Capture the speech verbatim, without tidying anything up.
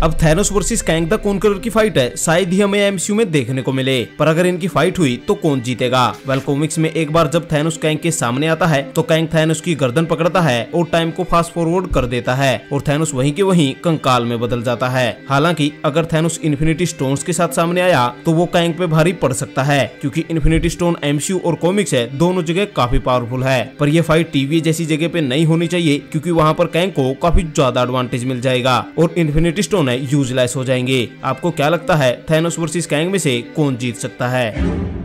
अब Thanos versus Kang the Conqueror की fight है शायद ही हमें एमसीयू में देखने को मिले, पर अगर इनकी फाइट हुई तो कौन जीतेगा? वेल कॉमिक्स में एक बार जब थैनोस कैंग के सामने आता है तो कैंग थैनोस की गर्दन पकड़ता है और टाइम को फास्ट फॉरवर्ड कर देता है और थैनोस वहीं के वहीं कंकाल में बदल जाता है। हालांकि अगर थैनोस इन्फिनिटी स्टोन्स के साथ सामने आया तो वो कैंग पे भारी पड़ सकता है, क्योंकि इन्फिनिटी स्टोन एमसीयू और कॉमिक्स है दोनों जगह काफी पावरफुल है। पर ये फाइट टीवी जैसी जगह पे नहीं होनी चाहिए, क्योंकि वहाँ पर कैंग को काफी ज्यादा एडवांटेज मिल जाएगा और इन्फिनिटी स्टोन है यूजलेस हो जाएंगे। आपको क्या लगता है थैनोस वर्सेस कैंग में से कौन जीत सकता है?